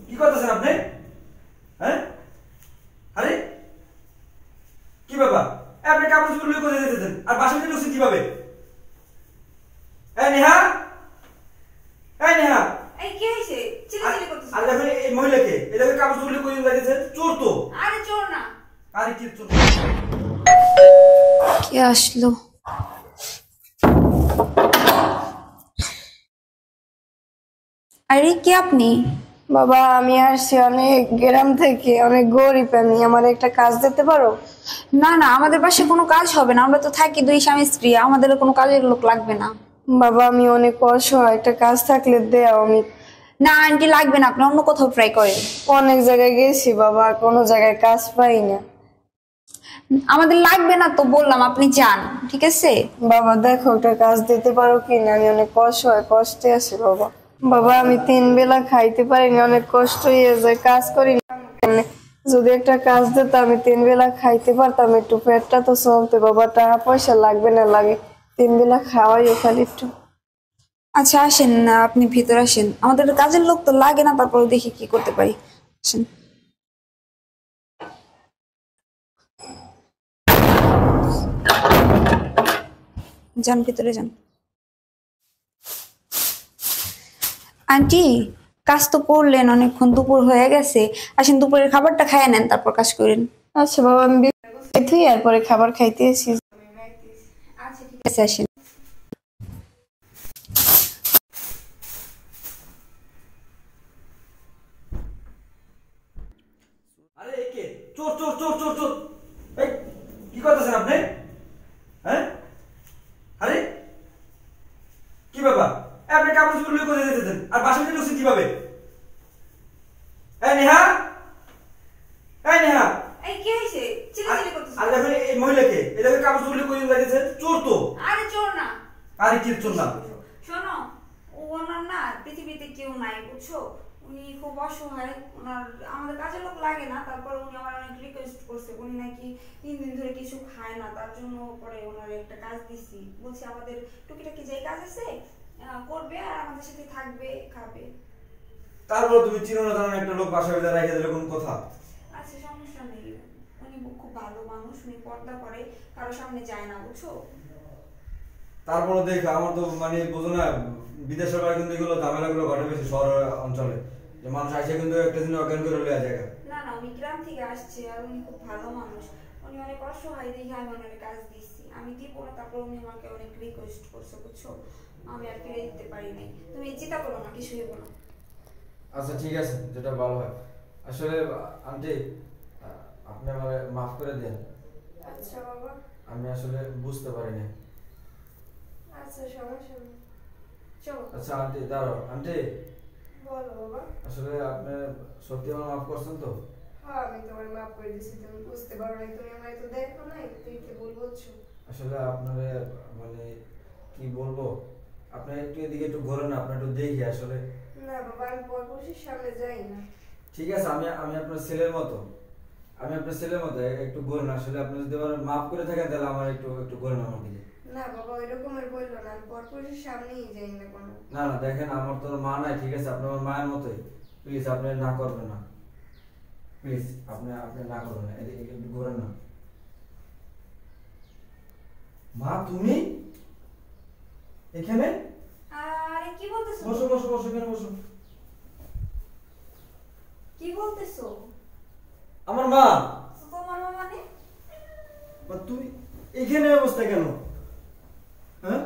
কি করতেছেন আপনি? হ্যাঁ, আরে কি বাবা, আপনি কাপড় চোপড় লুকিয়ে কোথায় যেতেছেন আর বাসায় ঢুকছেন কিভাবে? এই নেহা, এই নেহা, এই কি হইছে? চিল্লাচিল্লি করতেছ? আর দেখো এই মহিলাকে, এই দেখো কাপড় চোপড় লুকিয়ে কোথায় যেতেছেন? চোর তো। আরে চোর না। আরে কি চোর? কে আসলো? আরে কে আপনি? বাবা আমি আসছি অনেক গ্রাম থেকে, অনেক গরিব আমি, আমার একটা কাজ দিতে পারো? না না, আমাদের বাসায় কোনো কাজ হবে না, আমরা তো থাকি দুই স্বামী স্ত্রী, আমাদের কোনো কাজের লোক লাগবে না। বাবা আমি অনেক অসহায়, একটা কাজ থাকলে দেও। আমি না আন্টি লাগবে না, আপনি অন্য কোথাও ট্রাই করেন। অনেক জায়গায় গেছি বাবা, কোনো জায়গায় কাজ পাই না। আমাদের লাগবে না তো বললাম, আপনি যান, ঠিক আছে? বাবা দেখো একটা কাজ দিতে পারো কিনা, আমি অনেক অসহায়, কষ্টে আছি বাবা। বাবা আমি 3 বেলা খাইতে পারিনি, অনেক কষ্ট হয়ে যায়, কাজ করি না কেনে। যদি একটা কাজ দিত আমি 3 বেলা খাইতে পারতাম, একটু পেটটা তো চলতে। বাবা টাকা পয়সা লাগবে না, লাগে 3 বেলা খাওয়াইও খালি একটু। আচ্ছা আসেন না, আপনি ভিতরে আসেন, আমাদের কাজের লোক তো লাগে না, তারপর দেখি কি করতে পারি। আসেন, যান ভিতরে যান। আন্টি কাজ তো করলেন অনেকক্ষণ, দুপুর হয়ে গেছে, আসেন দুপুরের খাবারটা খাইয়ে নেন, তারপর কাজ করেন। আচ্ছা বাবা আমি তুই এরপরে খাবার খাইতে আসি। আচ্ছা ঠিক আছে, আসেন। আরে এই কে? চোর চোর চোর চোর চোর! এই কি করতেছেন আপনি? হ্যাঁ, আরে কি বাবা, আপনি কাপড় চোপড় লুকিয়ে কোথায় যেতেছেন আর বাসায় ঢুকছেন কিভাবে? এই নেহা, এই নেহা, এই কি হইছে? চিল্লাচিল্লি করতেছ? আর দেখো এই মহিলাকে, এই দেখো কাপড় চোপড় লুকিয়ে কোথায় যেতেছেন? চোর তো। আরে চোর না। আরে কি চোর না? শোনো, ওনার না পৃথিবীতে কেউ নাই, বুঝছো? উনি খুব অসহায়, ওনার আমাদের কাজের লোক লাগে না, তারপর উনি আমার অনেক রিকোয়েস্ট করছে, উনি নাকি 3 দিন ধরে কিছু খায় না, তার জন্য পরে ওনার একটা কাজ দিছি, বলছি আমাদের টুকিটাকি যে কাজ আছে করবে আর আমাদের সাথে থাকবে, খাবে। তারপর তুমি চিনো না জানো একটা লোক বাসায় ভিতরে রেখে দিলে কোন কথা? আচ্ছা সমস্যা নেই, উনি খুব ভালো মানুষ, উনি পর্দা করে, কারো সামনে যায় না, বুঝছো? তারপরে দেখ আমার তো মানে বোঝো না, বিদেশের বাইরে কিন্তু এগুলো ঝামেলাগুলো ঘটে বেশি শহর অঞ্চলে, যে মানুষ আসে কিন্তু একটা দিন অজ্ঞান করে লইয়া যায়। না না, উনি গ্রাম থেকে আসছে আর উনি খুব ভালো মানুষ, উনি অনেক অসহায় দেখে আমি ওনার কাজ দিচ্ছি, আমি দিব না, তারপর উনি আমাকে অনেক রিকোয়েস্ট করছে, বুঝছো? আমি আর ফিরে দিতে পারি নাই, তুমি চিন্তা করো না, কিছু হইব না। আচ্ছা ঠিক আছে, যেটা ভালো হয়। আসলে আন্টি আপনি আমাকে মাফ করে দেন। আচ্ছা বাবা। আমি আসলে বুঝতে পারিনি। আচ্ছা সমস্যা নেই, চলো। আচ্ছা আন্টি দাঁড়াও, আন্টি বলো বাবা। আসলে আপনি সত্যি আমার মাফ করছেন তো? হ্যাঁ আমি তোমার মাফ করে দিছি, তুমি বুঝতে পারো নাই, তুমি আমার তো দেখো নাই, তুই কি বলছো? আসলে আপনারে মানে কি বলবো, আপনি একটু এদিকে একটু ঘোরেন না, আপনি একটু দেখি আসলে। না বাবা আমি পরপুরুষের সামনে যাই না। ঠিক আছে, আমি আমি আপনার ছেলের মতো, আমি আপনার ছেলের মতো, একটু ঘোরেন। আসলে আপনি যদি আমার মাফ করে থাকেন তাহলে আমার একটু একটু ঘোরেন আমার দিকে। না বাবা ওই রকমের বললো না, আমি পরপুরুষের সামনেই যাই না কোনো। না না দেখেন, আমার তো মা নাই, ঠিক আছে, আপনি আমার মায়ের মতোই, প্লিজ আপনি না করবেন না, প্লিজ আপনি আপনি না করবেন না, এদিকে একটু ঘোরেন না। মা তুমি এখানে? আরে কি বলতেছো? বসো বসো বসো, এখানে বসো। কি বলতেছো? আমার মা। তোমার মা মানে? তুমি এখানে অবস্থা কেন? হ্যাঁ,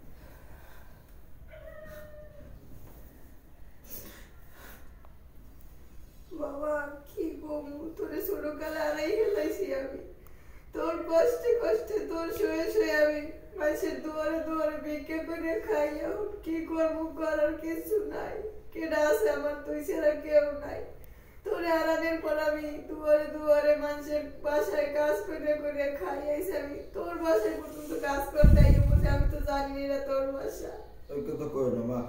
বাবা কি বলবো, তোরে ছোটকালে হারাই ফেলাইছি আমি, তোর কষ্টে কষ্টে তোর শুয়ে শুয়ে আমি মানুষের দুয়ারে দুয়ারে ভিক্ষা করে খাই, এখন কি করবো, করার কিছু নাই, কেডা আছে আমার, তুই ছাড়া কেউ নাই। তোরে হারানোর পর আমি দুয়ারে দুয়ারে মানুষের বাসায় কাজ করে করে খাই আইছি, আমি তোর বাসায় পর্যন্ত কাজ করতে আই বলছি, আমি তো জানি না তোর বাসা। ওই কথা কই না মা,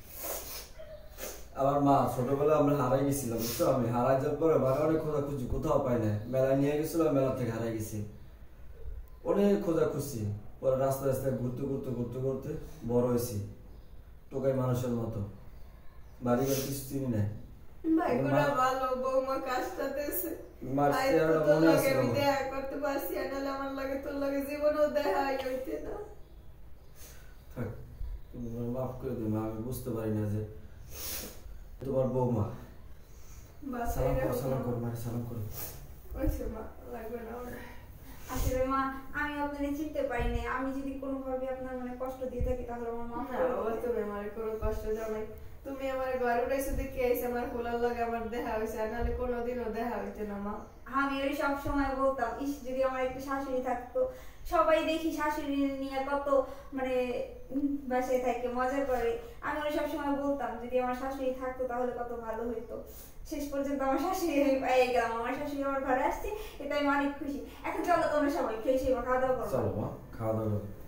আমার মা ছোটবেলা আমরা হারাই গেছিলাম, বুঝছো? আমি হারাই যাওয়ার পরে মানে অনেক খোঁজাখুঁজি, কোথাও পাই না, মেলায় নিয়ে গেছিল, মেলা থেকে হারাই গেছি, অনেক খোঁজাখুঁজি, পরে রাস্তায় রাস্তায় ঘুরতে ঘুরতে ঘুরতে ঘুরতে বড় হয়েছি টোকাই মানুষের মতো, বাড়ি ঘরে কিছু চিনি না। ভাইগুলা ভালো, বৌমা কাজটাতেছে। মার আই চেহারাটা তো তোর মনে লগে আছে আমি আমার। দেখা করতে পারছি, আর নাহলে আমার লগে তোর লগে জীবনেও দেখাই হইতে না। থাক, তুমি আমায় মাফ করে দিও মা, আমি বুঝতে পারি না যে তোমার বৌমা। সালাম করো, সালাম করো, মায়ের সালাম করো। ওইসে মা, লাগবে না আমার। আসলে মা আমি আপনাকে চিনতে পারি নাই, আমি যদি কোনোভাবে আপনার মনে কষ্ট দিয়ে থাকি তাহলে আমার মাফ না করে বাবা, দিবেন। তুমি আমার কোনো কষ্ট দাও নাই। তুমি আমার ঘরে উঠাইছো দেখে আইসে, আমার খোলার লগে আমার দেখা হয়েছে, আর নাহলে কোনোদিনও দেখা হইতে না মা। আমি ওই সব সময় বলতাম, ইস যদি আমার একটা শাশুড়ি থাকতো। সবাই দেখি শাশুড়ি নিয়ে কত মানে বাসায় থাকে মজা করে। আমি ওই সব সময় বলতাম যদি আমার শাশুড়ি থাকতো তাহলে কত ভালো হইতো। শেষ পর্যন্ত আমার শাশুড়ি আমি পেয়ে গেলাম, আমার শাশুড়ি আমার ঘরে আসছে, এটাই আমি অনেক খুশি। এখন চলো তোমরা সবাই খেয়ে খাওয়া দাওয়া করো। চলো মা, খাওয়া দাওয়া করো।